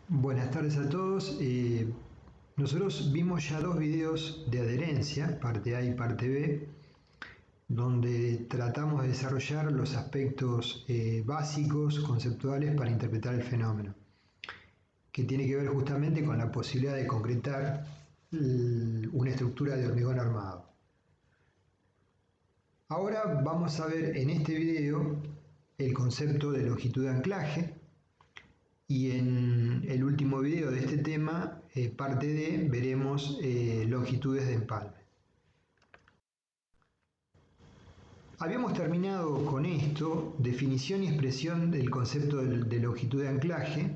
Buenas tardes a todos. Nosotros vimos ya dos videos de adherencia, parte A y parte B, donde tratamos de desarrollar los aspectos básicos, conceptuales para interpretar el fenómeno, que tiene que ver justamente con la posibilidad de concretar una estructura de hormigón armado. Ahora vamos a ver en este video el concepto de longitud de anclaje, y en el último video de este tema, parte D, veremos longitudes de empalme. Habíamos terminado con esto, definición y expresión del concepto de longitud de anclaje,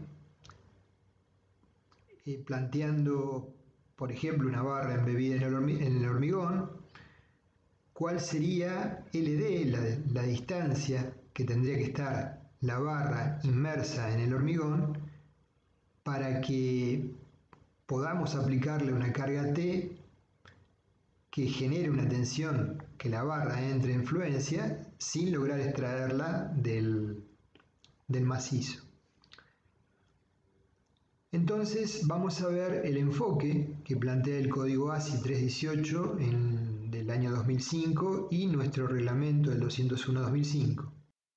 planteando, por ejemplo, una barra embebida en el hormigón, cuál sería LD, la distancia que tendría que estar la barra inmersa en el hormigón para que podamos aplicarle una carga T que genere una tensión que la barra entre en fluencia sin lograr extraerla del macizo. Entonces vamos a ver el enfoque que plantea el código ASI 318 del año 2005 y nuestro reglamento del 201-2005.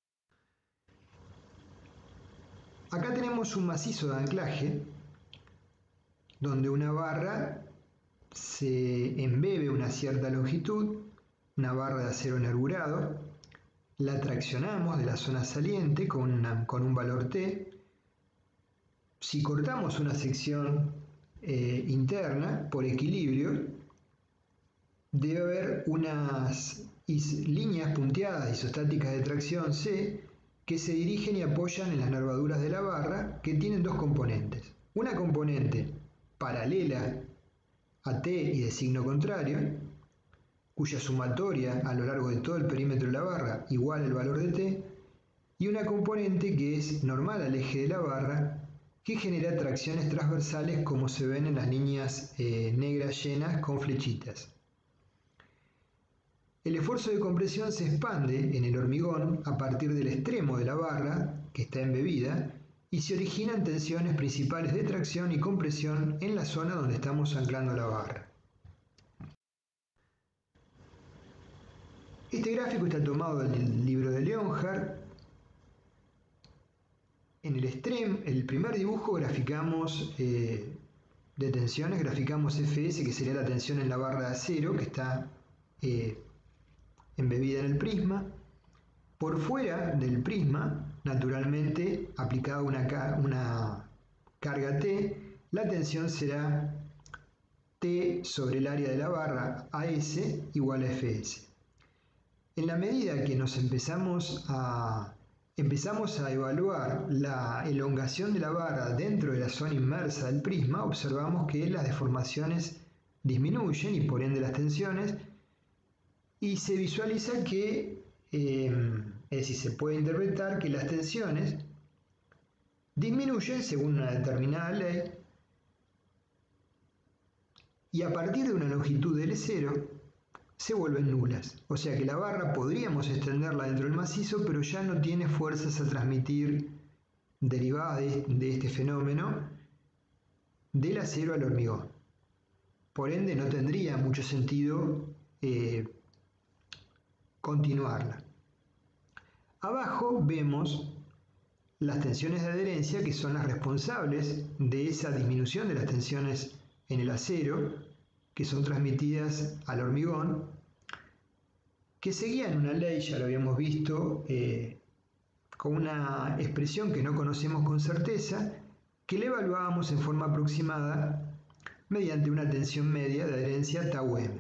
Acá tenemos un macizo de anclaje donde una barra se embebe una cierta longitud, una barra de acero nervurado, la traccionamos de la zona saliente con un valor T. Si cortamos una sección interna por equilibrio, debe haber unas líneas punteadas isostáticas de tracción C que se dirigen y apoyan en las nervaduras de la barra, que tienen dos componentes. Una componente paralela a T y de signo contrario, cuya sumatoria a lo largo de todo el perímetro de la barra igual al valor de T, y una componente que es normal al eje de la barra, que genera tracciones transversales como se ven en las líneas negras llenas con flechitas. El esfuerzo de compresión se expande en el hormigón a partir del extremo de la barra, que está embebida, y se originan tensiones principales de tracción y compresión en la zona donde estamos anclando la barra. Este gráfico está tomado del libro de Leonhardt. En el primer dibujo graficamos de tensiones, graficamos Fs, que sería la tensión en la barra de acero, que está embebida en el prisma. Por fuera del prisma, naturalmente, aplicada una carga T, la tensión será T sobre el área de la barra AS igual a Fs. En la medida que empezamos a evaluar la elongación de la barra dentro de la zona inmersa del prisma, observamos que las deformaciones disminuyen y por ende las tensiones, y se visualiza que, es decir, se puede interpretar que las tensiones disminuyen según una determinada ley, y a partir de una longitud de L0 se vuelven nulas. O sea que la barra podríamos extenderla dentro del macizo, pero ya no tiene fuerzas a transmitir derivadas de este fenómeno del acero al hormigón. Por ende no tendría mucho sentido continuarla. Abajo vemos las tensiones de adherencia, que son las responsables de esa disminución de las tensiones en el acero, que son transmitidas al hormigón, que seguían una ley, ya lo habíamos visto, con una expresión que no conocemos con certeza, que le evaluábamos en forma aproximada mediante una tensión media de adherencia tau m.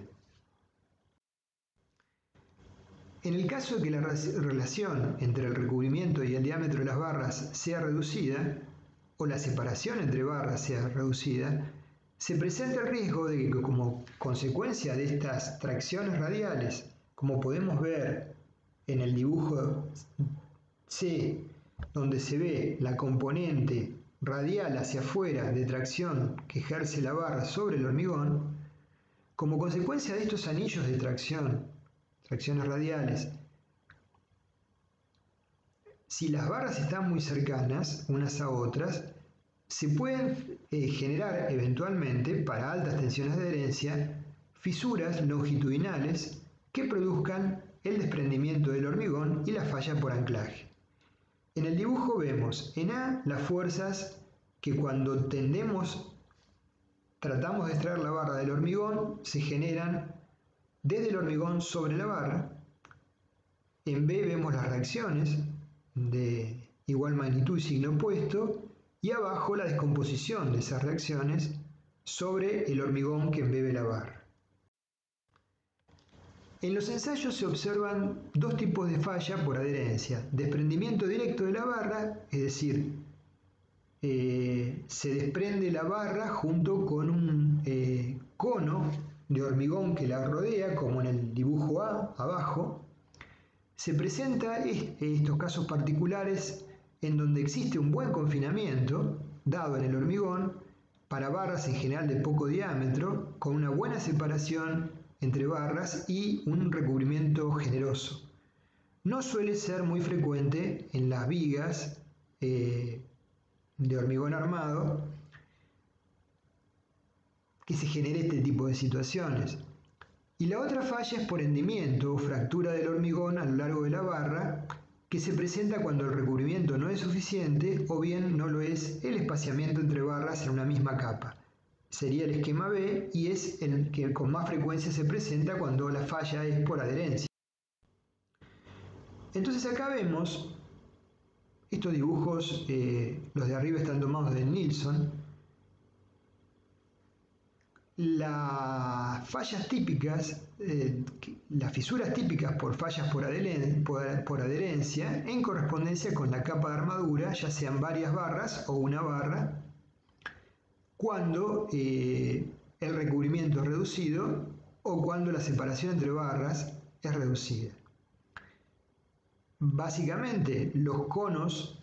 En el caso de que la relación entre el recubrimiento y el diámetro de las barras sea reducida, o la separación entre barras sea reducida, se presenta el riesgo de que, como consecuencia de estas tracciones radiales, como podemos ver en el dibujo C, donde se ve la componente radial hacia afuera de tracción que ejerce la barra sobre el hormigón, como consecuencia de estos anillos de tracciones radiales, si las barras están muy cercanas unas a otras, se pueden generar eventualmente, para altas tensiones de adherencia, fisuras longitudinales que produzcan el desprendimiento del hormigón y la falla por anclaje. En el dibujo vemos en A las fuerzas que cuando tratamos de extraer la barra del hormigón, se generan desde el hormigón sobre la barra. En B vemos las reacciones de igual magnitud y signo opuesto, y abajo la descomposición de esas reacciones sobre el hormigón que embebe la barra. En los ensayos se observan dos tipos de falla por adherencia: desprendimiento directo de la barra, es decir, se desprende la barra junto con un cono de hormigón que la rodea, como en el dibujo A abajo. Se presenta estos casos particulares en donde existe un buen confinamiento dado en el hormigón para barras en general de poco diámetro, con una buena separación entre barras y un recubrimiento generoso. No suele ser muy frecuente en las vigas de hormigón armado que se genere este tipo de situaciones. Y la otra falla es por hendimiento o fractura del hormigón a lo largo de la barra, que se presenta cuando el recubrimiento no es suficiente o bien no lo es el espaciamiento entre barras en una misma capa. Sería el esquema B y es el que con más frecuencia se presenta cuando la falla es por adherencia. Entonces acá vemos estos dibujos, los de arriba están tomados de Nilsson. Las fallas típicas, las fisuras típicas por fallas por adherencia en correspondencia con la capa de armadura, ya sean varias barras o una barra, cuando el recubrimiento es reducido o cuando la separación entre barras es reducida. Básicamente, los conos,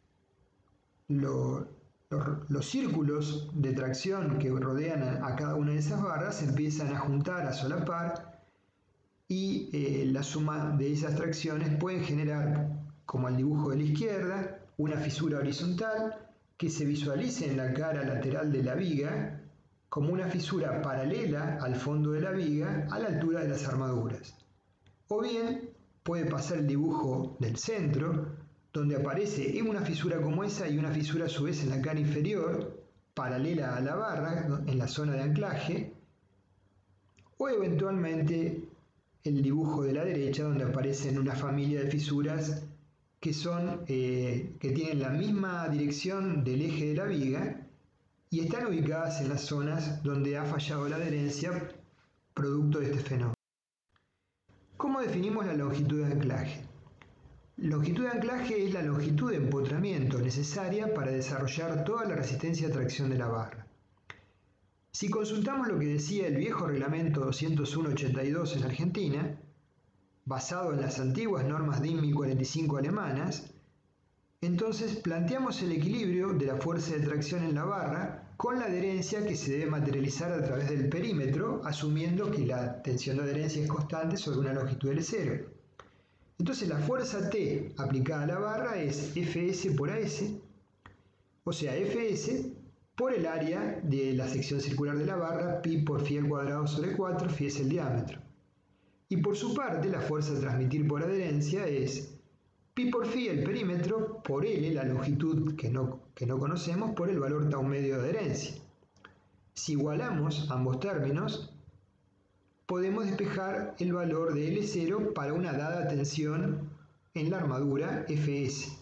los círculos de tracción que rodean a cada una de esas barras se empiezan a juntar, a solapar, y la suma de esas tracciones pueden generar, como el dibujo de la izquierda, una fisura horizontal que se visualice en la cara lateral de la viga como una fisura paralela al fondo de la viga a la altura de las armaduras. O bien puede pasar el dibujo del centro, donde aparece una fisura como esa y una fisura a su vez en la cara inferior, paralela a la barra, en la zona de anclaje, o eventualmente el dibujo de la derecha, donde aparecen una familia de fisuras que tienen la misma dirección del eje de la viga y están ubicadas en las zonas donde ha fallado la adherencia producto de este fenómeno. ¿Cómo definimos la longitud de anclaje? Longitud de anclaje es la longitud de empotramiento necesaria para desarrollar toda la resistencia a tracción de la barra. Si consultamos lo que decía el viejo reglamento 201/82 en Argentina, basado en las antiguas normas DIN 1045 alemanas, entonces planteamos el equilibrio de la fuerza de tracción en la barra con la adherencia que se debe materializar a través del perímetro, asumiendo que la tensión de adherencia es constante sobre una longitud L0. Entonces la fuerza T aplicada a la barra es Fs por As, o sea, Fs por el área de la sección circular de la barra, pi por phi al cuadrado sobre 4, phi es el diámetro. Y por su parte, la fuerza a transmitir por adherencia es pi por phi el perímetro por L, la longitud que no conocemos, por el valor tau medio de adherencia. Si igualamos ambos términos, podemos despejar el valor de L0 para una dada tensión en la armadura Fs.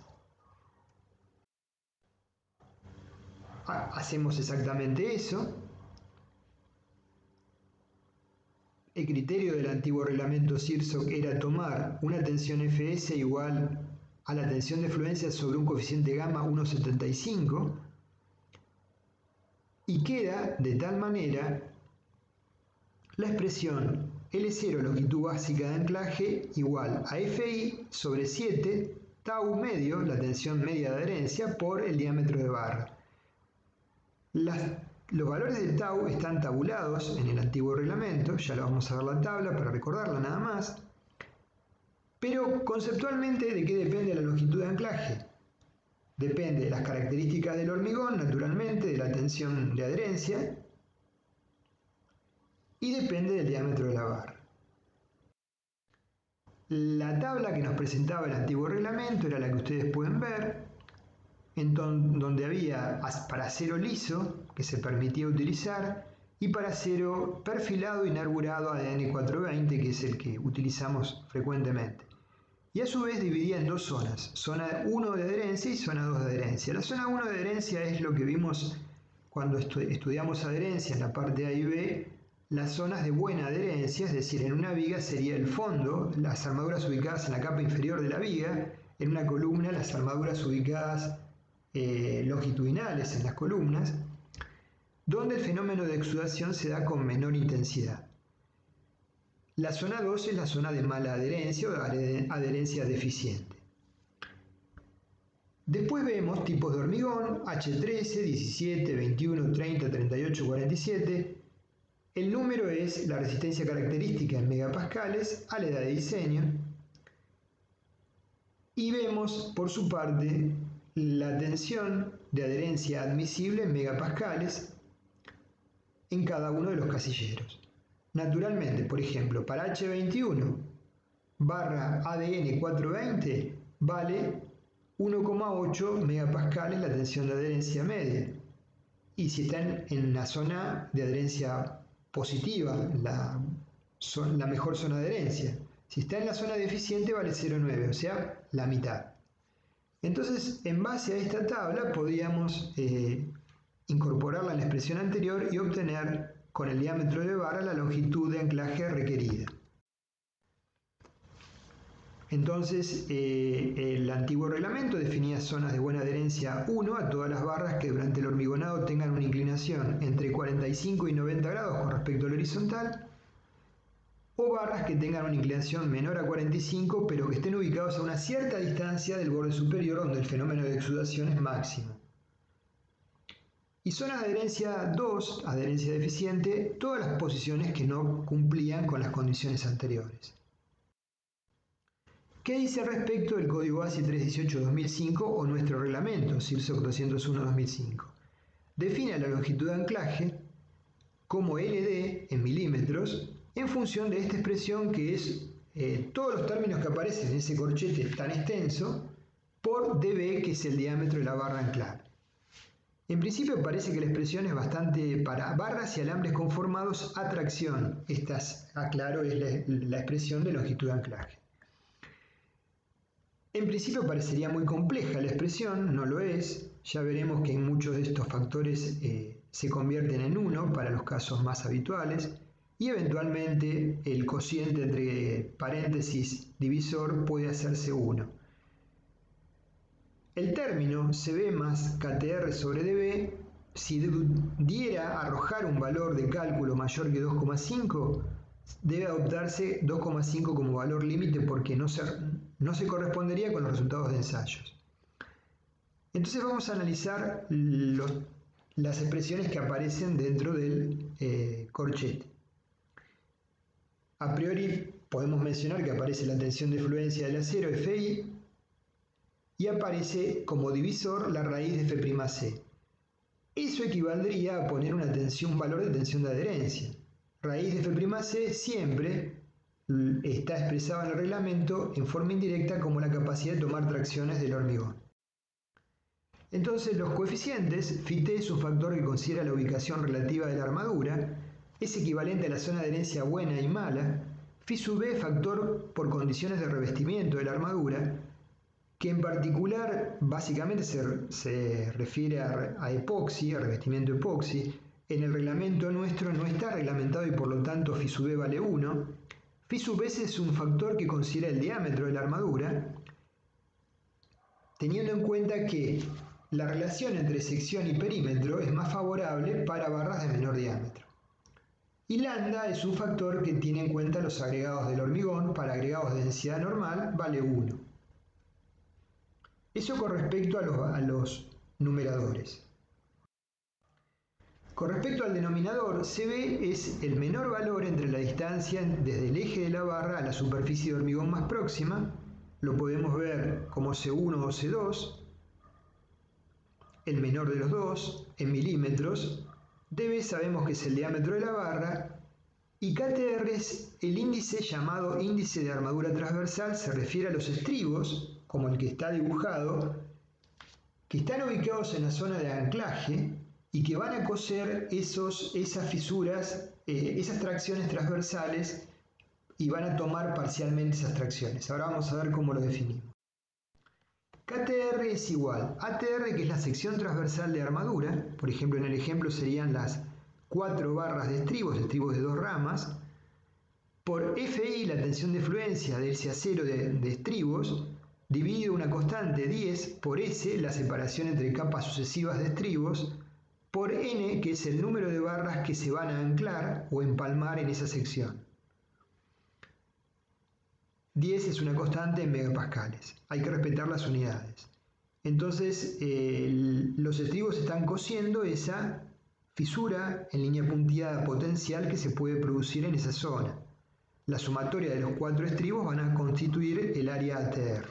Hacemos exactamente eso. El criterio del antiguo reglamento SIRSOC era tomar una tensión Fs igual a la tensión de fluencia sobre un coeficiente gamma 1,75 y queda de tal manera la expresión L0 longitud básica de anclaje igual a Fi sobre 7 tau medio, la tensión media de adherencia, por el diámetro de barra. Los valores de tau están tabulados en el antiguo reglamento, ya lo vamos a ver la tabla para recordarla nada más, pero conceptualmente, ¿de qué depende la longitud de anclaje? Depende de las características del hormigón, naturalmente, de la tensión de adherencia y depende del diámetro de la barra. La tabla que nos presentaba el antiguo reglamento era la que ustedes pueden ver, donde había para acero liso, que se permitía utilizar, y para acero perfilado y nerburado ADN 420, que es el que utilizamos frecuentemente. Y a su vez dividía en dos zonas, zona 1 de adherencia y zona 2 de adherencia. La zona 1 de adherencia es lo que vimos cuando estudiamos adherencia en la parte A y B, las zonas de buena adherencia, es decir, en una viga sería el fondo, las armaduras ubicadas en la capa inferior de la viga, en una columna las armaduras ubicadas longitudinales en las columnas, donde el fenómeno de exudación se da con menor intensidad. La zona 2 es la zona de mala adherencia o adherencia deficiente. Después vemos tipos de hormigón, H13, 17, 21, 30, 38, 47. El número es la resistencia característica en megapascales a la edad de diseño. Y vemos, por su parte, la tensión de adherencia admisible en megapascales en cada uno de los casilleros. Naturalmente, por ejemplo, para H21 barra ADN 420 vale 1,8 megapascales la tensión de adherencia media. Y si están en la zona de adherencia positiva, la mejor zona de adherencia. Si está en la zona deficiente vale 0,9, o sea, la mitad. Entonces, en base a esta tabla podríamos incorporarla en la expresión anterior y obtener con el diámetro de barra la longitud de anclaje requerida. Entonces, el antiguo reglamento definía zonas de buena adherencia 1 a todas las barras que durante el hormigonado tengan una inclinación entre 45 y 90 grados con respecto al horizontal, o barras que tengan una inclinación menor a 45 pero que estén ubicados a una cierta distancia del borde superior donde el fenómeno de exudación es máximo. Y zonas de adherencia 2, adherencia deficiente, todas las posiciones que no cumplían con las condiciones anteriores. ¿Qué dice al respecto el código ASI 318-2005 o nuestro reglamento CIRSOC 201-2005? Define la longitud de anclaje como LD en milímetros en función de esta expresión que es todos los términos que aparecen en ese corchete tan extenso por dB, que es el diámetro de la barra anclar. En principio parece que la expresión es bastante para barras y alambres conformados a tracción. Esta, aclaro, es la expresión de longitud de anclaje. En principio parecería muy compleja la expresión, no lo es. Ya veremos que en muchos de estos factores se convierten en 1 para los casos más habituales y eventualmente el cociente entre paréntesis divisor puede hacerse 1. El término CB más KTR sobre dB, si diera arrojar un valor de cálculo mayor que 2,5, debe adoptarse 2,5 como valor límite porque no se correspondería con los resultados de ensayos. Entonces vamos a analizar las expresiones que aparecen dentro del corchete. A priori podemos mencionar que aparece la tensión de fluencia del acero, Fi, y aparece como divisor la raíz de F'C. Eso equivaldría a poner un valor de tensión de adherencia. Raíz de F'C siempre está expresado en el reglamento en forma indirecta como la capacidad de tomar tracciones del hormigón. Entonces los coeficientes, Φt es un factor que considera la ubicación relativa de la armadura, es equivalente a la zona de adherencia buena y mala. Φ sub b, factor por condiciones de revestimiento de la armadura, que en particular básicamente se refiere a epoxi, a revestimiento epoxi. En el reglamento nuestro no está reglamentado y por lo tanto Φ sub b vale 1. Φ sub s es un factor que considera el diámetro de la armadura, teniendo en cuenta que la relación entre sección y perímetro es más favorable para barras de menor diámetro. Y lambda es un factor que tiene en cuenta los agregados del hormigón. Para agregados de densidad normal vale 1. Eso con respecto a los numeradores. Con respecto al denominador, CB es el menor valor entre la distancia desde el eje de la barra a la superficie de hormigón más próxima. Lo podemos ver como C1 o C2. el menor de los dos, en milímetros. dB sabemos que es el diámetro de la barra. Y KTR es el índice llamado índice de armadura transversal, se refiere a los estribos, como el que está dibujado, que están ubicados en la zona de anclaje y que van a coser esas fisuras, esas tracciones transversales, y van a tomar parcialmente esas tracciones. Ahora vamos a ver cómo lo definimos. KTR es igual a ATR, que es la sección transversal de armadura. Por ejemplo, en el ejemplo serían las 4 barras de estribos de 2 ramas, por FI, la tensión de fluencia del C0 de estribos, dividido una constante 10 por S, la separación entre capas sucesivas de estribos, por N, que es el número de barras que se van a anclar o empalmar en esa sección. 10 es una constante en megapascales, hay que respetar las unidades. Entonces los estribos están cosiendo esa fisura en línea punteada potencial que se puede producir en esa zona. La sumatoria de los 4 estribos van a constituir el área ATR.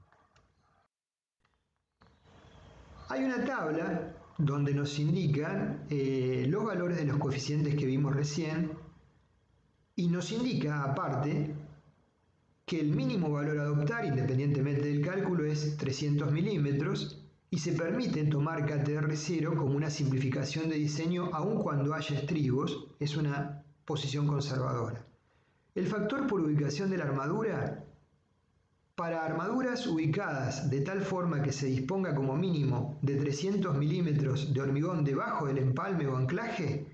Hay una tabla donde nos indican los valores de los coeficientes que vimos recién, y nos indica aparte que el mínimo valor a adoptar, independientemente del cálculo, es 300 milímetros, y se permite tomar KTR0 como una simplificación de diseño aun cuando haya estribos. Es una posición conservadora. El factor por ubicación de la armadura: para armaduras ubicadas de tal forma que se disponga como mínimo de 300 milímetros de hormigón debajo del empalme o anclaje,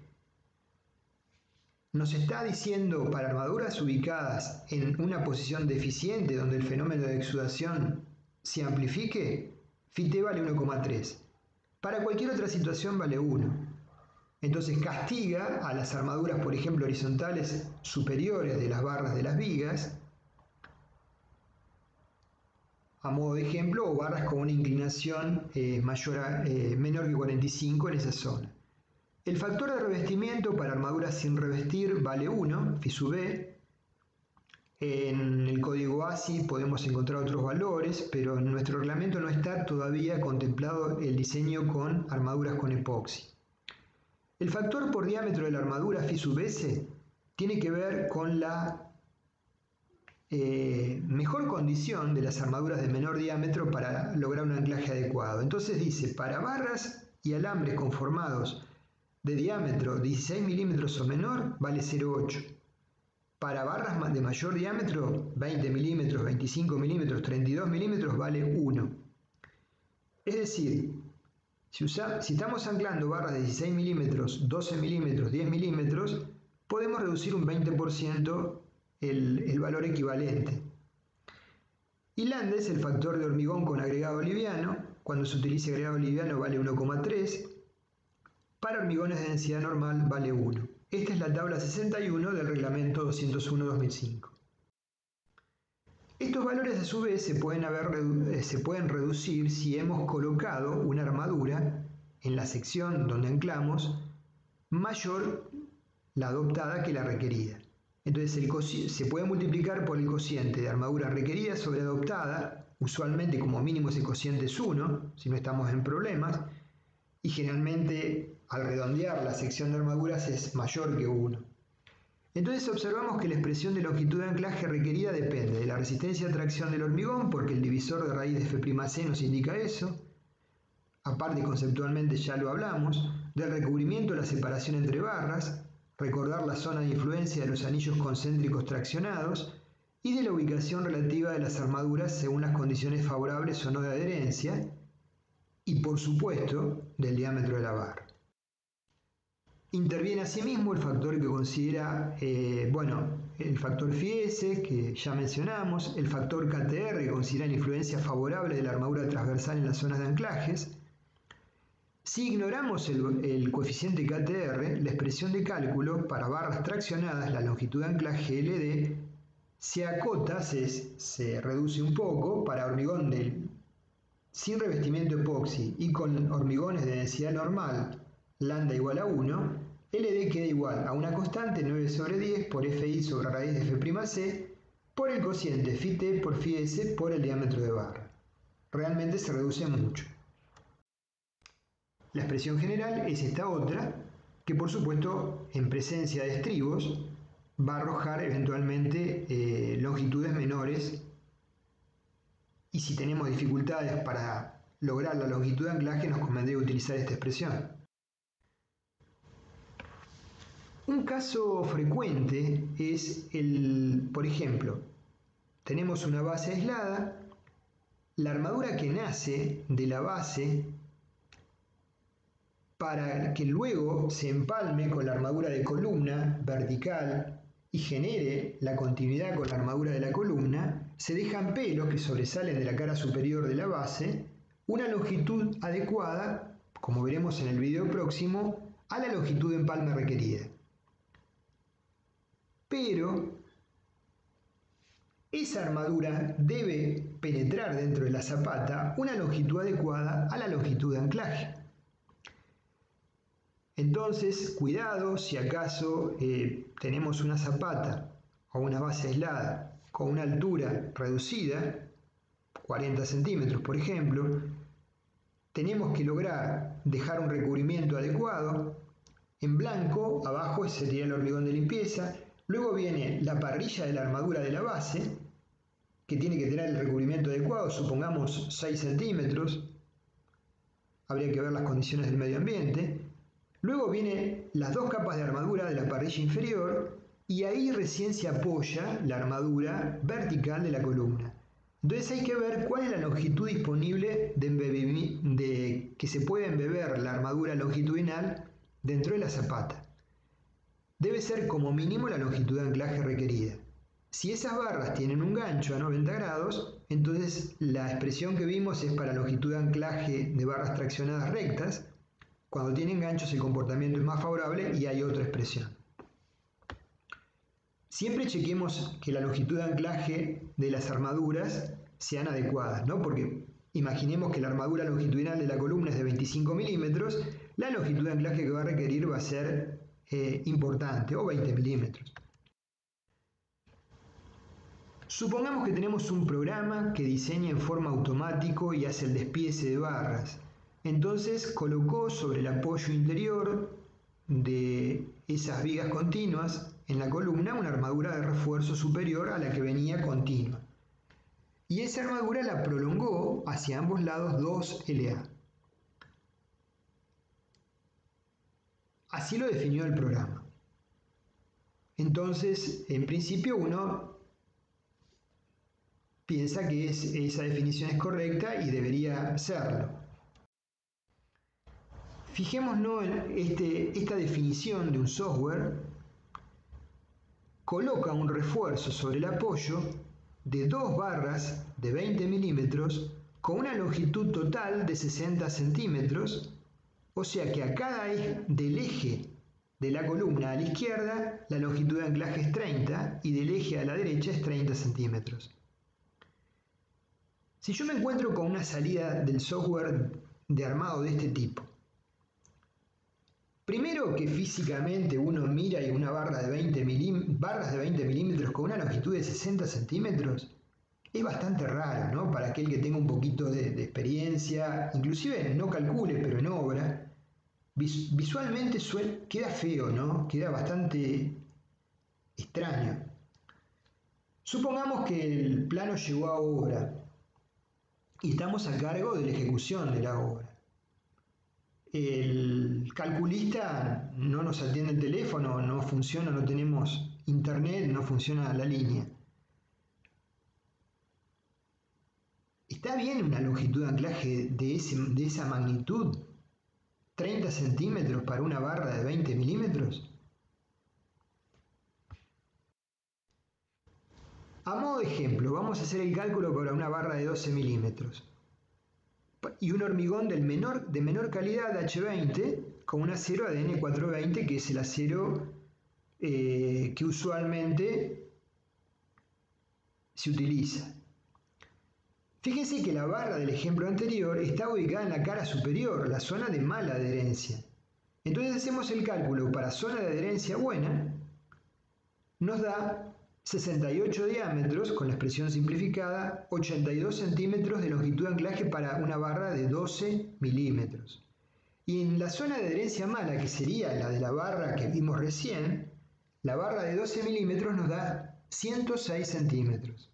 nos está diciendo para armaduras ubicadas en una posición deficiente donde el fenómeno de exudación se amplifique, Φt vale 1,3. Para cualquier otra situación vale 1. Entonces castiga a las armaduras, por ejemplo, horizontales superiores de las barras de las vigas, a modo de ejemplo, o barras con una inclinación menor que 45 en esa zona. El factor de revestimiento para armaduras sin revestir vale 1, Φ(b). En el código ASI podemos encontrar otros valores, pero en nuestro reglamento no está todavía contemplado el diseño con armaduras con epoxi. El factor por diámetro de la armadura Φ(s) tiene que ver con la mejor condición de las armaduras de menor diámetro para lograr un anclaje adecuado. Entonces dice, para barras y alambres conformados de diámetro 16 milímetros o menor vale 0,8. Para barras de mayor diámetro, 20 milímetros, 25 milímetros, 32 milímetros, vale 1. Es decir, si estamos anclando barras de 16 milímetros, 12 milímetros, 10 milímetros, podemos reducir un 20% el valor equivalente. Y Landes, el factor de hormigón con agregado liviano, cuando se utiliza agregado liviano vale 1,3. Para hormigones de densidad normal vale 1. Esta es la tabla 61 del reglamento 201-2005. Estos valores a su vez se pueden reducir si hemos colocado una armadura en la sección donde anclamos mayor la adoptada que la requerida. Entonces se puede multiplicar por el cociente de armadura requerida sobre adoptada. Usualmente como mínimo ese cociente es 1, si no estamos en problemas, y generalmente al redondear la sección de armaduras es mayor que 1. Entonces observamos que la expresión de longitud de anclaje requerida depende de la resistencia a tracción del hormigón, porque el divisor de raíz de F'C nos indica eso. Aparte, conceptualmente ya lo hablamos, del recubrimiento de la separación entre barras, recordar la zona de influencia de los anillos concéntricos traccionados, y de la ubicación relativa de las armaduras según las condiciones favorables o no de adherencia, y por supuesto del diámetro de la barra. Interviene asimismo el factor que considera, el factor Φs que ya mencionamos, el factor KTR que considera la influencia favorable de la armadura transversal en las zonas de anclajes. Si ignoramos el coeficiente KTR, la expresión de cálculo para barras traccionadas, la longitud de anclaje LD, se acota, se reduce un poco para hormigón sin revestimiento epoxi y con hormigones de densidad normal, lambda igual a 1, LD queda igual a una constante 9 sobre 10 por Fi sobre raíz de F'C por el cociente Φt por Φs por el diámetro de barra. Realmente se reduce mucho. La expresión general es esta otra, que por supuesto en presencia de estribos va a arrojar eventualmente longitudes menores, y si tenemos dificultades para lograr la longitud de anclaje nos convendría utilizar esta expresión. Un caso frecuente es por ejemplo, tenemos una base aislada, la armadura que nace de la base para que luego se empalme con la armadura de columna vertical y genere la continuidad con la armadura de la columna, se dejan pelos que sobresalen de la cara superior de la base, una longitud adecuada, como veremos en el video próximo, a la longitud de empalme requerida. Pero esa armadura debe penetrar dentro de la zapata una longitud adecuada a la longitud de anclaje. Entonces, cuidado si acaso tenemos una zapata o una base aislada con una altura reducida, 40 centímetros por ejemplo, tenemos que lograr dejar un recubrimiento adecuado. En blanco, abajo sería el hormigón de limpieza. Luego viene la parrilla de la armadura de la base, que tiene que tener el recubrimiento adecuado, supongamos 6 centímetros. Habría que ver las condiciones del medio ambiente. Luego vienen las dos capas de armadura de la parrilla inferior y ahí recién se apoya la armadura vertical de la columna. Entonces hay que ver cuál es la longitud disponible de que se puede embeber la armadura longitudinal dentro de la zapata. Debe ser como mínimo la longitud de anclaje requerida. Si esas barras tienen un gancho a 90 grados, entonces la expresión que vimos es para longitud de anclaje de barras traccionadas rectas. Cuando tienen ganchos el comportamiento es más favorable y hay otra expresión. Siempre chequemos que la longitud de anclaje de las armaduras sean adecuadas, ¿no? Porque imaginemos que la armadura longitudinal de la columna es de 25 milímetros, la longitud de anclaje que va a requerir va a ser importante, o 20 milímetros. Supongamos que tenemos un programa que diseña en forma automática y hace el despiece de barras. Entonces colocó sobre el apoyo interior de esas vigas continuas en la columna una armadura de refuerzo superior a la que venía continua. Y esa armadura la prolongó hacia ambos lados 2 LA. Así lo definió el programa. Entonces, en principio uno piensa que esa definición es correcta y debería serlo. Fijémonos en esta definición de un software. Coloca un refuerzo sobre el apoyo de 2 barras de 20 milímetros con una longitud total de 60 centímetros, o sea que a cada del eje de la columna a la izquierda la longitud de anclaje es 30 y del eje a la derecha es 30 centímetros. Si yo me encuentro con una salida del software de armado de este tipo, primero que físicamente uno mira y una barra de 20 milímetros con una longitud de 60 centímetros es bastante raro, ¿no? Para aquel que tenga un poquito de experiencia, inclusive no calcule, pero en obra, visualmente queda feo, ¿no? Queda bastante extraño. Supongamos que el plano llegó a obra y estamos a cargo de la ejecución de la obra. El calculista no nos atiende el teléfono, no funciona, no tenemos internet, no funciona la línea. ¿Está bien una longitud de anclaje de esa magnitud? ¿30 centímetros para una barra de 20 milímetros? A modo de ejemplo, vamos a hacer el cálculo para una barra de 12 milímetros y un hormigón de menor calidad H20 con un acero ADN 420, que es el acero que usualmente se utiliza. Fíjense que la barra del ejemplo anterior está ubicada en la cara superior, la zona de mala adherencia. Entonces hacemos el cálculo para zona de adherencia buena, nos da 68 diámetros, con la expresión simplificada, 82 centímetros de longitud de anclaje para una barra de 12 milímetros. Y en la zona de adherencia mala, que sería la de la barra que vimos recién, la barra de 12 milímetros nos da 106 centímetros.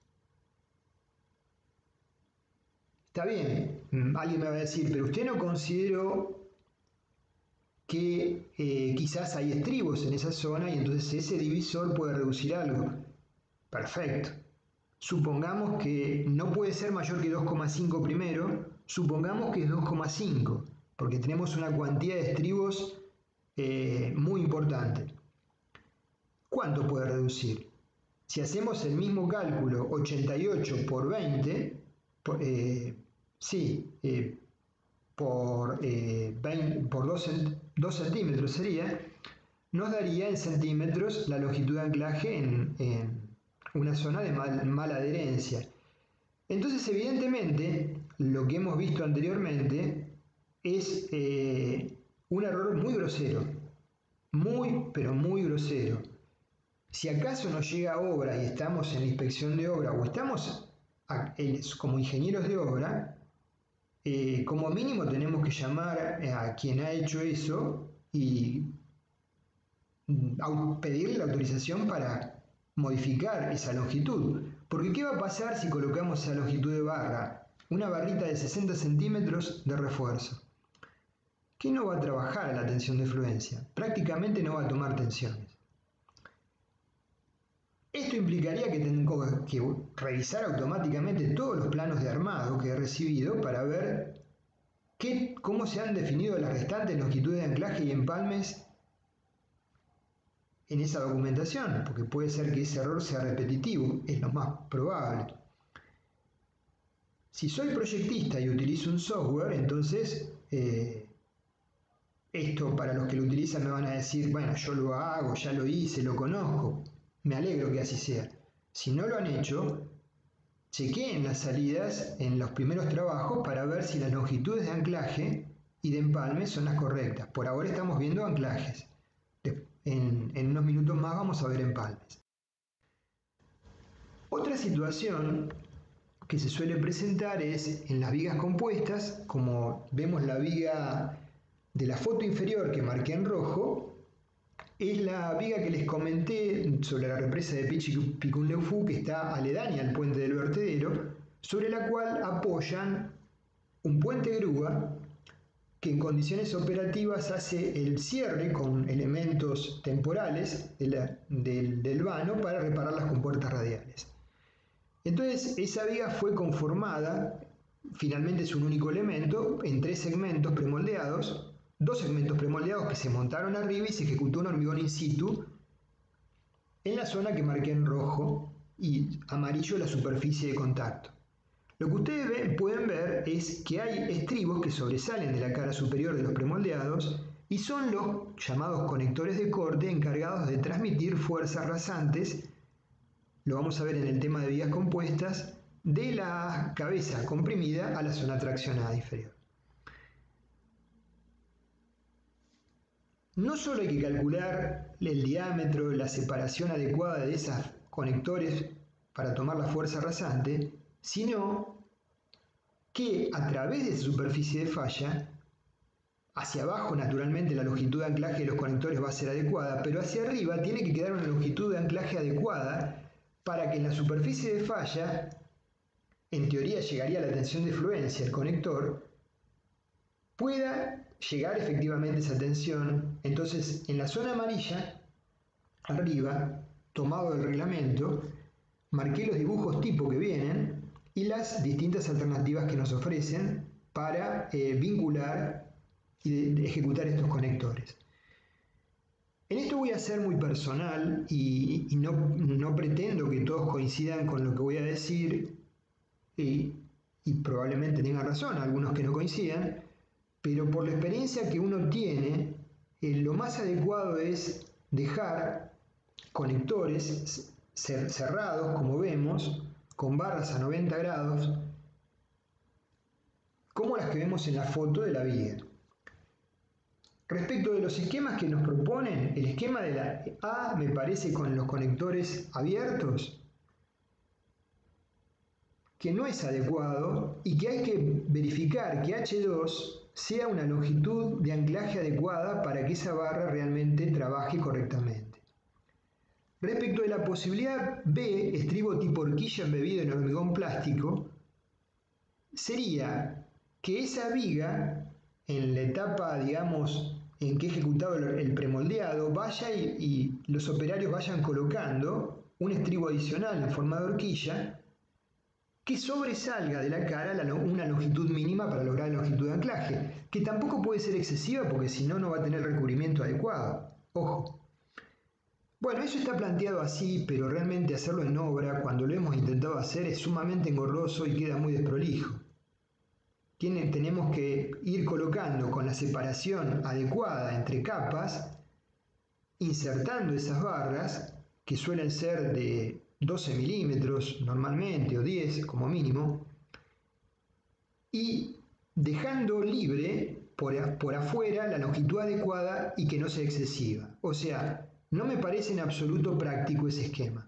Está bien, alguien me va a decir, pero usted no consideró que quizás hay estribos en esa zona y entonces ese divisor puede reducir algo. Perfecto. Supongamos que no puede ser mayor que 2,5 primero, supongamos que es 2,5, porque tenemos una cantidad de estribos muy importante. ¿Cuánto puede reducir? Si hacemos el mismo cálculo, 88 por 20, por 2 centímetros sería, nos daría en centímetros la longitud de anclaje en una zona de mala adherencia. Entonces, evidentemente, lo que hemos visto anteriormente es un error muy grosero, pero muy grosero. Si acaso nos llega obra y estamos en la inspección de obra o estamos como ingenieros de obra, como mínimo tenemos que llamar a quien ha hecho eso y pedirle la autorización para modificar esa longitud. Porque ¿qué va a pasar si colocamos esa longitud de barra? Una barrita de 60 centímetros de refuerzo, que no va a trabajar a la tensión de fluencia, prácticamente no va a tomar tensiones. Esto implicaría que tengo que revisar automáticamente todos los planos de armado que he recibido para ver cómo se han definido las restantes longitudes de anclaje y empalmes en esa documentación, porque puede ser que ese error sea repetitivo, es lo más probable. Si soy proyectista y utilizo un software, entonces esto para los que lo utilizan me van a decir, bueno, yo lo hago, ya lo hice, lo conozco. Me alegro que así sea. Si no lo han hecho, chequeen las salidas en los primeros trabajos para ver si las longitudes de anclaje y de empalme son las correctas. Por ahora estamos viendo anclajes. En unos minutos más vamos a ver empalmes. Otra situación que se suele presentar es en las vigas compuestas, como vemos la viga de la foto inferior que marqué en rojo, es la viga que les comenté sobre la represa de Pichicunleufu, que está aledaña al puente del vertedero, sobre la cual apoyan un puente grúa que en condiciones operativas hace el cierre con elementos temporales del vano para reparar las compuertas radiales. Entonces esa viga fue conformada, finalmente es un único elemento, en 3 segmentos premoldeados, 2 segmentos premoldeados que se montaron arriba y se ejecutó un hormigón in situ en la zona que marqué en rojo y amarillo la superficie de contacto. Lo que ustedes pueden ver es que hay estribos que sobresalen de la cara superior de los premoldeados y son los llamados conectores de corte encargados de transmitir fuerzas rasantes, lo vamos a ver en el tema de vigas compuestas, de la cabeza comprimida a la zona traccionada inferior. No solo hay que calcular el diámetro, la separación adecuada de esos conectores para tomar la fuerza rasante, sino que a través de esa superficie de falla, hacia abajo naturalmente la longitud de anclaje de los conectores va a ser adecuada, pero hacia arriba tiene que quedar una longitud de anclaje adecuada para que en la superficie de falla, en teoría llegaría a la tensión de fluencia el conector, pueda llegar efectivamente esa tensión. Entonces en la zona amarilla, arriba, tomado del reglamento, marqué los dibujos tipo que vienen y las distintas alternativas que nos ofrecen para vincular y ejecutar estos conectores. En esto voy a ser muy personal y no pretendo que todos coincidan con lo que voy a decir y probablemente tengan razón, algunos que no coincidan, pero por la experiencia que uno tiene, lo más adecuado es dejar conectores cerrados, como vemos, con barras a 90 grados, como las que vemos en la foto de la viga. Respecto de los esquemas que nos proponen, el esquema de la A me parece con los conectores abiertos, que no es adecuado y que hay que verificar que H2 sea una longitud de anclaje adecuada para que esa barra realmente trabaje correctamente. Respecto de la posibilidad B, estribo tipo horquilla embebido en hormigón plástico, sería que esa viga, en la etapa, digamos, en que he ejecutado el premoldeado, vaya y los operarios vayan colocando un estribo adicional en forma de horquilla que sobresalga de la cara una longitud mínima para lograr la longitud de anclaje, que tampoco puede ser excesiva porque si no, no va a tener recubrimiento adecuado. Ojo. Bueno, eso está planteado así, pero realmente hacerlo en obra, cuando lo hemos intentado hacer, es sumamente engorroso y queda muy desprolijo. Tenemos que ir colocando con la separación adecuada entre capas, insertando esas barras, que suelen ser de 12 milímetros normalmente, o 10 como mínimo, y dejando libre por afuera la longitud adecuada y que no sea excesiva. O sea, no me parece en absoluto práctico ese esquema.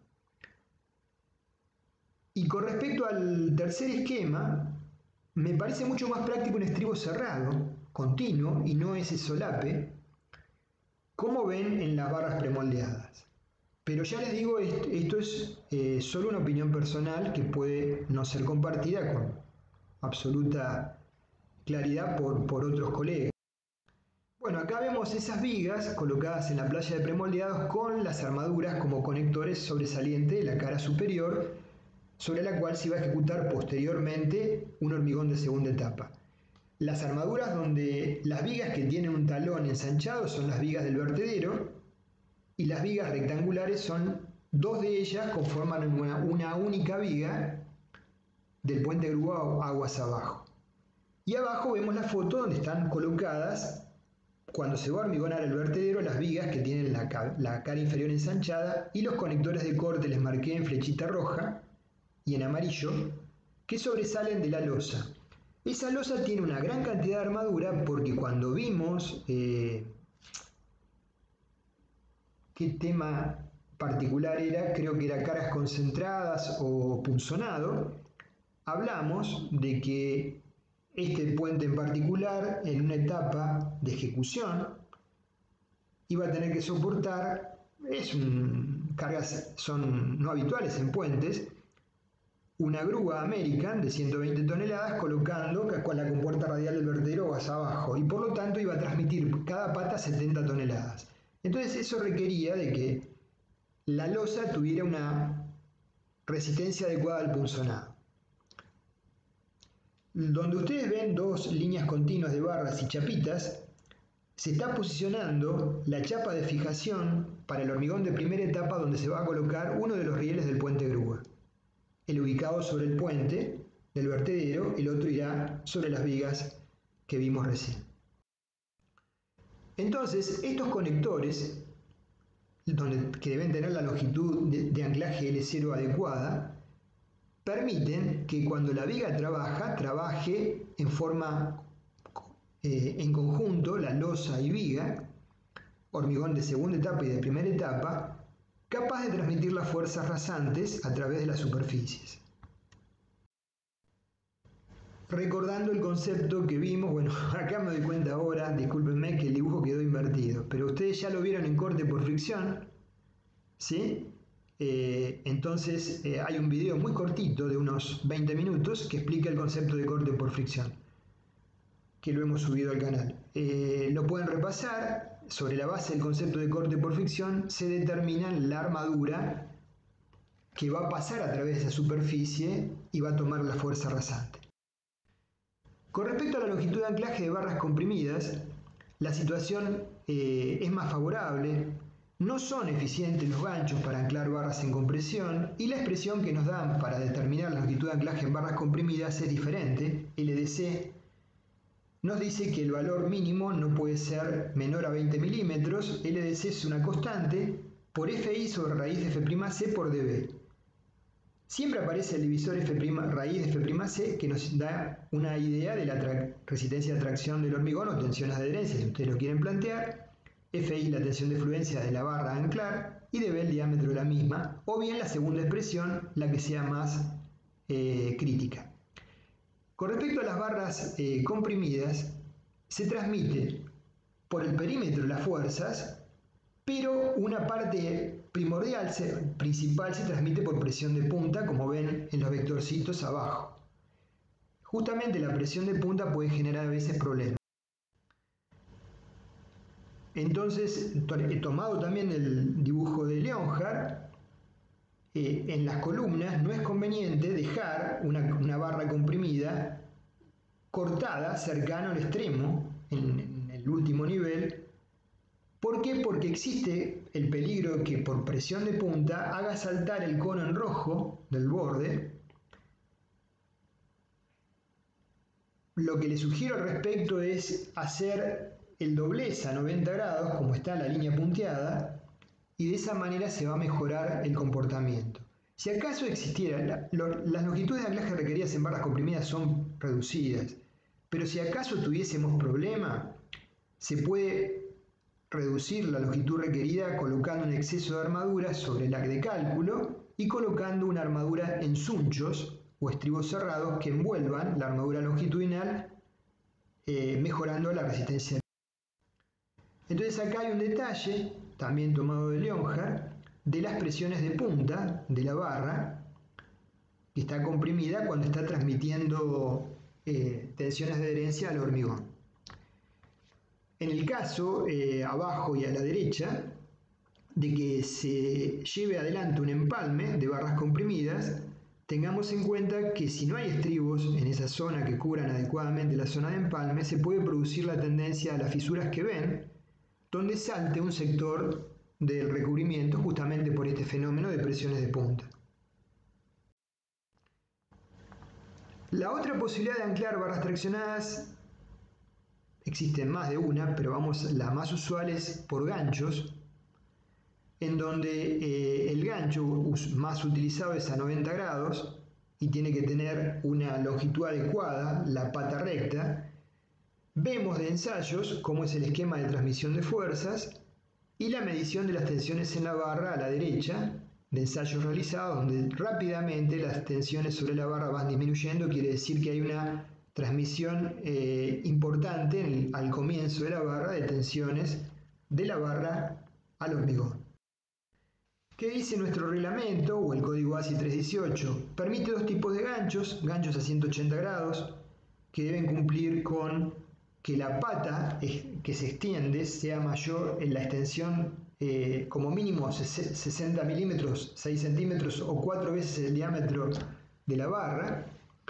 Y con respecto al tercer esquema, me parece mucho más práctico un estribo cerrado, continuo, y no ese solape, como ven en las barras premoldeadas. Pero ya les digo, esto es solo una opinión personal que puede no ser compartida con absoluta claridad por otros colegas. Bueno, acá vemos esas vigas colocadas en la playa de premoldeados con las armaduras como conectores sobresalientes de la cara superior, sobre la cual se va a ejecutar posteriormente un hormigón de segunda etapa. Las armaduras donde las vigas que tienen un talón ensanchado son las vigas del vertedero y las vigas rectangulares son dos de ellas, conforman una única viga del puente grúa aguas abajo. Y abajo vemos la foto donde están colocadas, cuando se va a hormigonar el vertedero, las vigas que tienen la cara inferior ensanchada y los conectores de corte les marqué en flechita roja y en amarillo, que sobresalen de la losa. Esa losa tiene una gran cantidad de armadura porque cuando vimos qué tema particular era, creo que era cargas concentradas o punzonado, hablamos de que este puente en particular, en una etapa de ejecución, iba a tener que soportar, cargas son no habituales en puentes, una grúa American de 120 toneladas colocando con la compuerta radial del vertedero hacia abajo y por lo tanto iba a transmitir cada pata 70 toneladas. Entonces eso requería de que la losa tuviera una resistencia adecuada al punzonado. Donde ustedes ven dos líneas continuas de barras y chapitas, se está posicionando la chapa de fijación para el hormigón de primera etapa donde se va a colocar uno de los rieles del puente grúa. El ubicado sobre el puente del vertedero, el otro irá sobre las vigas que vimos recién. Entonces, estos conectores, que deben tener la longitud de anclaje L0 adecuada, permiten que cuando la viga trabaje en conjunto, la losa y viga, hormigón de segunda etapa y de primera etapa, capaz de transmitir las fuerzas rasantes a través de las superficies. Recordando el concepto que vimos, bueno, acá me doy cuenta ahora, discúlpenme que el dibujo quedó invertido, pero ustedes ya lo vieron en corte por fricción, ¿sí? Entonces hay un video muy cortito de unos 20 minutos que explica el concepto de corte por fricción, que lo hemos subido al canal. Lo pueden repasar. Sobre la base del concepto de corte por fricción se determina la armadura que va a pasar a través de esa superficie y va a tomar la fuerza rasante. Con respecto a la longitud de anclaje de barras comprimidas, la situación es más favorable. No son eficientes los ganchos para anclar barras en compresión y la expresión que nos dan para determinar la longitud de anclaje en barras comprimidas es diferente. LDC nos dice que el valor mínimo no puede ser menor a 20 milímetros. LDC es una constante por FI sobre raíz de F'C por dB. Siempre aparece el divisor raíz de F'C que nos da una idea de la resistencia de tracción del hormigón o tensión de adherencia, si ustedes lo quieren plantear. FI la tensión de fluencia de la barra a anclar y dB el diámetro de la misma, o bien la segunda expresión, la que sea más crítica. Con respecto a las barras comprimidas, se transmite por el perímetro de las fuerzas, pero una parte principal se transmite por presión de punta, como ven en los vectorcitos abajo. Justamente la presión de punta puede generar a veces problemas. Entonces, tomado también el dibujo de Leonhardt, en las columnas no es conveniente dejar una barra comprimida cortada cercano al extremo, en el último nivel. ¿Por qué? Porque existe el peligro que por presión de punta haga saltar el cono en rojo del borde. Lo que le sugiero al respecto es hacer el doblez a 90 grados, como está la línea punteada, y de esa manera se va a mejorar el comportamiento. Si acaso existiera, las longitudes de anclaje requeridas en barras comprimidas son reducidas, pero si acaso tuviésemos problema, se puede reducir la longitud requerida colocando un exceso de armadura sobre el hack de cálculo y colocando una armadura en sunchos o estribos cerrados que envuelvan la armadura longitudinal, mejorando la resistencia. Entonces acá hay un detalle, también tomado de Leonhardt, de las presiones de punta de la barra, que está comprimida cuando está transmitiendo tensiones de adherencia al hormigón. En el caso, abajo y a la derecha, de que se lleve adelante un empalme de barras comprimidas, tengamos en cuenta que si no hay estribos en esa zona que cubran adecuadamente la zona de empalme, se puede producir la tendencia a las fisuras que ven, donde salte un sector del recubrimiento justamente por este fenómeno de presiones de punta. La otra posibilidad de anclar barras traccionadas, existen más de una, pero la más usual es por ganchos, en donde el gancho más utilizado es a 90 grados y tiene que tener una longitud adecuada, la pata recta. Vemos de ensayos cómo es el esquema de transmisión de fuerzas y la medición de las tensiones en la barra a la derecha, de ensayos realizados donde rápidamente las tensiones sobre la barra van disminuyendo, quiere decir que hay una transmisión importante al comienzo de la barra de tensiones de la barra al hormigón. ¿Qué dice nuestro reglamento o el código ASI 318? Permite dos tipos de ganchos a 180 grados, que deben cumplir con que la pata que se extiende sea mayor en la extensión, como mínimo 60 milímetros, 6 centímetros o 4 veces el diámetro de la barra.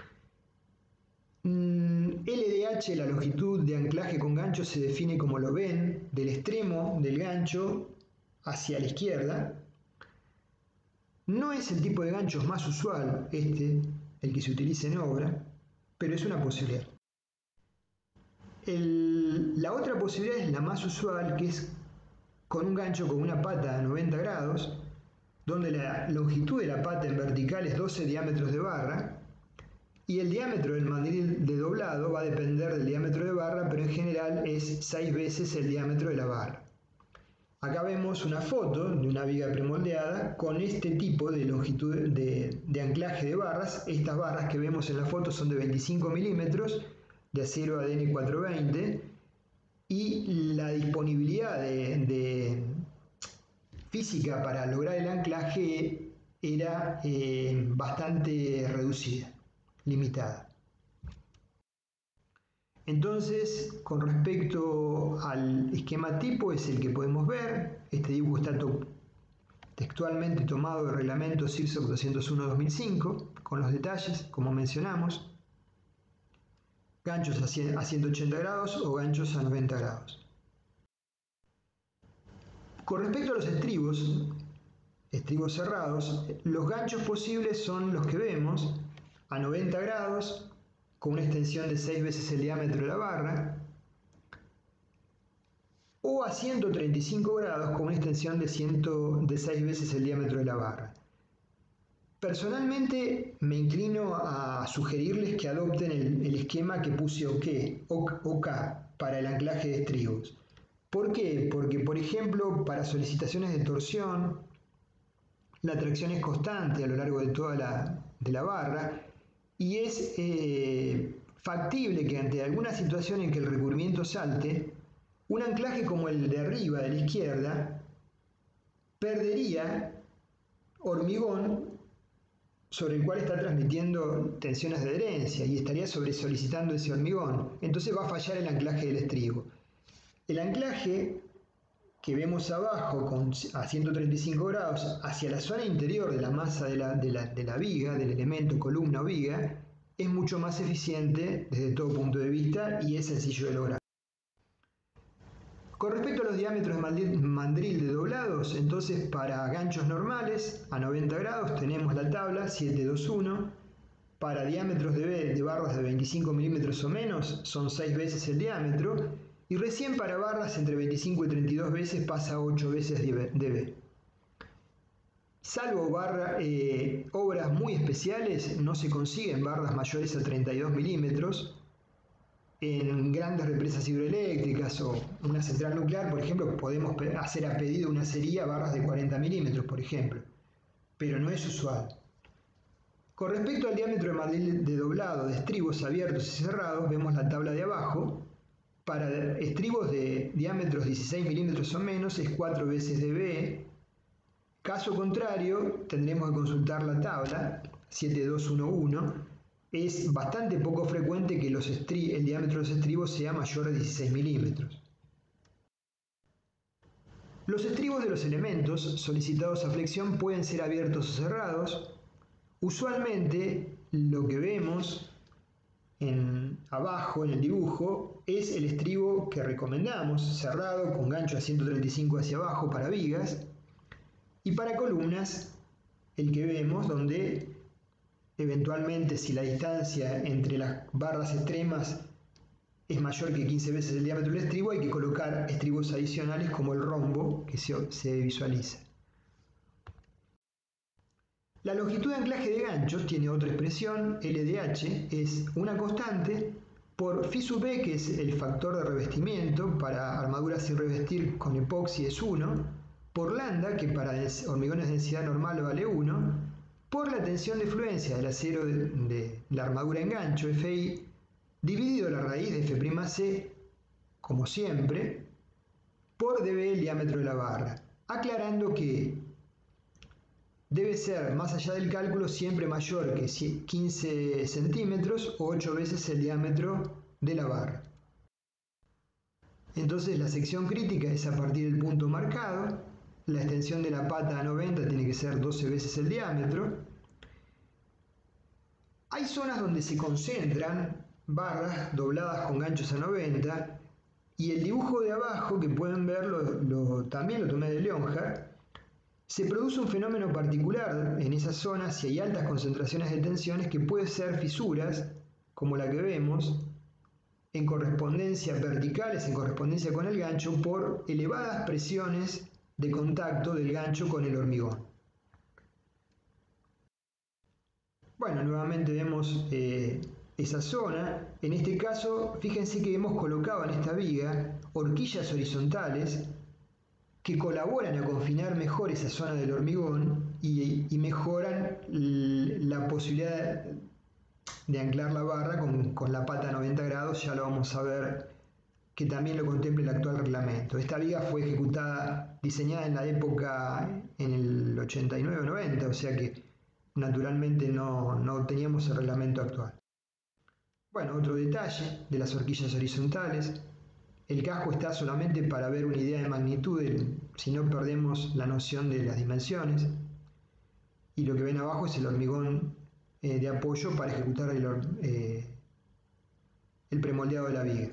LDH, la longitud de anclaje con gancho, se define como lo ven, del extremo del gancho hacia la izquierda. No es el tipo de ganchos más usual el que se utiliza en obra, pero es una posibilidad. La otra posibilidad es la más usual, que es con un gancho con una pata a 90 grados, donde la longitud de la pata en vertical es 12 diámetros de barra, y el diámetro del mandril de doblado va a depender del diámetro de barra, pero en general es 6 veces el diámetro de la barra. Acá vemos una foto de una viga premoldeada con este tipo de longitud de anclaje de barras. Estas barras que vemos en la foto son de 25 milímetros de acero ADN 420 y la disponibilidad de física para lograr el anclaje era bastante reducida, limitada. Entonces, con respecto al esquema tipo, es el que podemos ver. Este dibujo está textualmente tomado del reglamento CIRSOC 201-2005, con los detalles, como mencionamos. Ganchos a 180 grados o ganchos a 90 grados. Con respecto a los estribos cerrados, los ganchos posibles son los que vemos a 90 grados, con una extensión de 6 veces el diámetro de la barra, o a 135 grados con una extensión de 6 veces el diámetro de la barra. Personalmente me inclino a sugerirles que adopten el esquema que puse OK para el anclaje de estribos. ¿Por qué? Porque, por ejemplo, para solicitaciones de torsión, la tracción es constante a lo largo de toda la barra y es factible que ante alguna situación en que el recubrimiento salte, un anclaje como el de arriba, de la izquierda, perdería hormigón sobre el cual está transmitiendo tensiones de adherencia y estaría sobresolicitando ese hormigón. Entonces va a fallar el anclaje del estribo. El anclaje que vemos abajo a 135 grados hacia la zona interior de la masa de la viga, del elemento columna o viga, es mucho más eficiente desde todo punto de vista y es sencillo de lograr. Con respecto a los diámetros de mandril de doblados, entonces para ganchos normales a 90 grados tenemos la tabla 721. Para diámetros de barras de 25 milímetros o menos son 6 veces el diámetro, y recién para barras entre 25 y 32 veces pasa a 8 veces dB. Salvo obras muy especiales, no se consiguen barras mayores a 32 milímetros. En grandes represas hidroeléctricas o una central nuclear, por ejemplo, podemos hacer a pedido una serie barras de 40 milímetros, por ejemplo, pero no es usual. Con respecto al diámetro de mandril de doblado de estribos abiertos y cerrados, vemos la tabla de abajo. Para estribos de diámetros 16 milímetros o menos es 4 veces dB. Caso contrario, tendremos que consultar la tabla 7211. Es bastante poco frecuente que el diámetro de los estribos sea mayor a 16 milímetros. Los estribos de los elementos solicitados a flexión pueden ser abiertos o cerrados. Usualmente lo que vemos abajo en el dibujo es el estribo que recomendamos, cerrado con gancho a 135 hacia abajo para vigas, y para columnas el que vemos donde eventualmente, si la distancia entre las barras extremas es mayor que 15 veces el diámetro del estribo, hay que colocar estribos adicionales como el rombo que se visualiza. La longitud de anclaje de ganchos tiene otra expresión, LDH, es una constante por phi sub b, que es el factor de revestimiento, para armaduras sin revestir con epoxi es 1, por lambda, que para hormigones de densidad normal vale 1, por la tensión de fluencia del acero de la armadura en gancho, Fi, dividido la raíz de F'C, como siempre, por dB el diámetro de la barra, aclarando que debe ser, más allá del cálculo, siempre mayor que 15 centímetros o 8 veces el diámetro de la barra. Entonces la sección crítica es a partir del punto marcado. La extensión de la pata a 90 tiene que ser 12 veces el diámetro. Hay zonas donde se concentran barras dobladas con ganchos a 90 y el dibujo de abajo, que pueden ver, también lo tomé de Leonhardt. Se produce un fenómeno particular en esas zonas si hay altas concentraciones de tensiones, que puede ser fisuras, como la que vemos, en correspondencia verticales, en correspondencia con el gancho, por elevadas presiones de contacto del gancho con el hormigón. Bueno, nuevamente vemos esa zona. En este caso, fíjense que hemos colocado en esta viga horquillas horizontales que colaboran a confinar mejor esa zona del hormigón y mejoran la posibilidad de anclar la barra con la pata a 90 grados. Ya lo vamos a ver, que también lo contempla el actual reglamento. Esta viga fue diseñada en la época, en el 89-90, o sea que naturalmente no teníamos el reglamento actual. Bueno, otro detalle de las horquillas horizontales. El casco está solamente para ver una idea de magnitud, si no perdemos la noción de las dimensiones. Y lo que ven abajo es el hormigón de apoyo para ejecutar el premoldeado de la viga.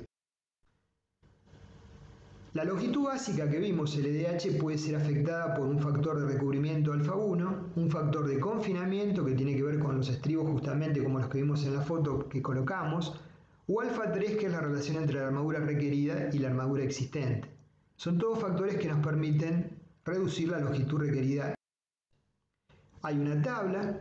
La longitud básica que vimos, LDH, puede ser afectada por un factor de recubrimiento alfa 1, un factor de confinamiento que tiene que ver con los estribos justamente como los que vimos en la foto que colocamos, o alfa 3, que es la relación entre la armadura requerida y la armadura existente. Son todos factores que nos permiten reducir la longitud requerida. Hay una tabla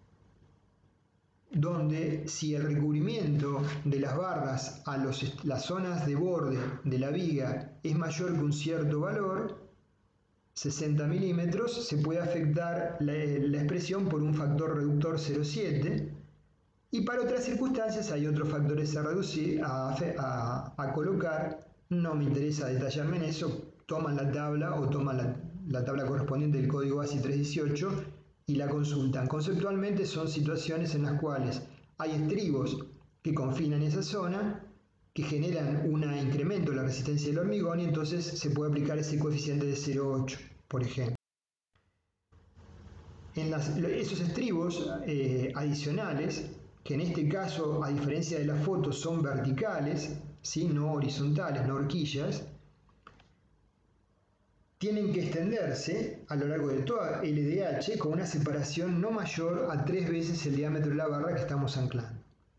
donde si el recubrimiento de las barras a las zonas de borde de la viga es mayor que un cierto valor, 60 milímetros, se puede afectar la expresión por un factor reductor 0,7, Y para otras circunstancias hay otros factores a reducir, a colocar. No me interesa detallarme en eso. Toman la tabla o toman la tabla correspondiente del código ASI 318 y la consultan. Conceptualmente son situaciones en las cuales hay estribos que confinan esa zona, que generan un incremento de la resistencia del hormigón, y entonces se puede aplicar ese coeficiente de 0,8, por ejemplo. Esos estribos adicionales, que en este caso, a diferencia de la foto, son verticales, ¿sí? No horizontales, no horquillas, tienen que extenderse a lo largo de toda LDH con una separación no mayor a 3 veces el diámetro de la barra que estamos anclando.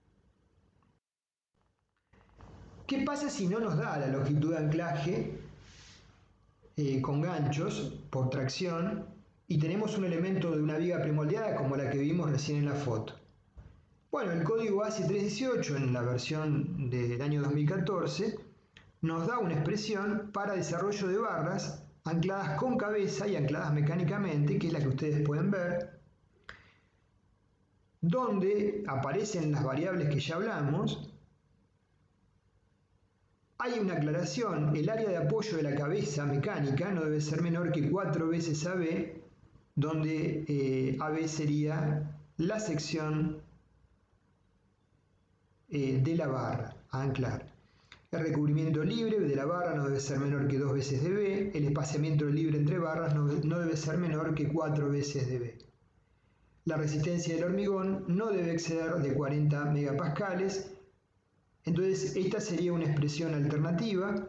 ¿Qué pasa si no nos da la longitud de anclaje con ganchos por tracción y tenemos un elemento de una viga premoldeada como la que vimos recién en la foto? Bueno, el código ASI 318 en la versión del año 2014 nos da una expresión para desarrollo de barras ancladas con cabeza y ancladas mecánicamente, que es la que ustedes pueden ver, donde aparecen las variables que ya hablamos. Hay una aclaración: el área de apoyo de la cabeza mecánica no debe ser menor que 4 veces AB, donde AB sería la sección de la barra a anclar. El recubrimiento libre de la barra no debe ser menor que 2 veces dB. El espaciamiento libre entre barras no debe ser menor que 4 veces dB. La resistencia del hormigón no debe exceder de 40 megapascales. Entonces, esta sería una expresión alternativa.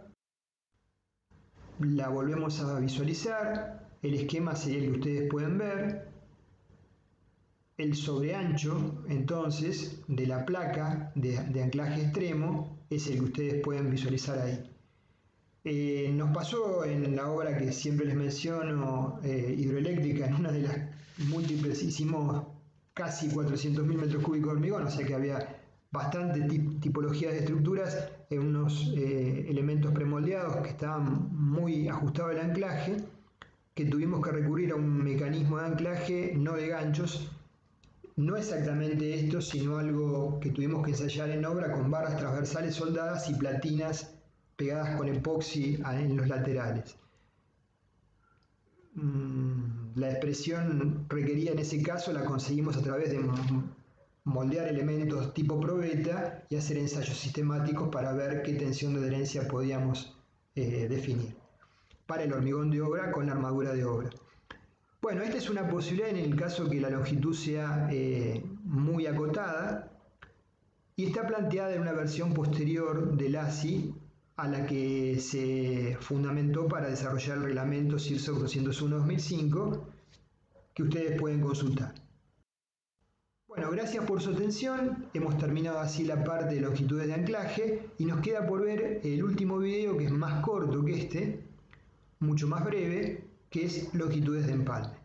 La volvemos a visualizar. El esquema sería el que ustedes pueden ver. El sobreancho, entonces, de la placa de anclaje extremo es el que ustedes pueden visualizar ahí. Nos pasó en la obra que siempre les menciono, hidroeléctrica, en una de las múltiples, hicimos casi 400.000 metros cúbicos de hormigón, o sea que había bastante tipologías de estructuras en unos elementos premoldeados que estaban muy ajustados al anclaje, que tuvimos que recurrir a un mecanismo de anclaje, no de ganchos. No exactamente esto, sino algo que tuvimos que ensayar en obra con barras transversales soldadas y platinas pegadas con epoxi en los laterales. La expresión requerida en ese caso la conseguimos a través de moldear elementos tipo probeta y hacer ensayos sistemáticos para ver qué tensión de adherencia podíamos definir para el hormigón de obra con la armadura de obra. Bueno, esta es una posibilidad en el caso que la longitud sea muy acotada, y está planteada en una versión posterior del ASI a la que se fundamentó para desarrollar el reglamento CIRSOC 201-2005, que ustedes pueden consultar. Bueno, gracias por su atención. Hemos terminado así la parte de longitudes de anclaje y nos queda por ver el último video, que es más corto que este, mucho más breve, que es longitudes de empalme.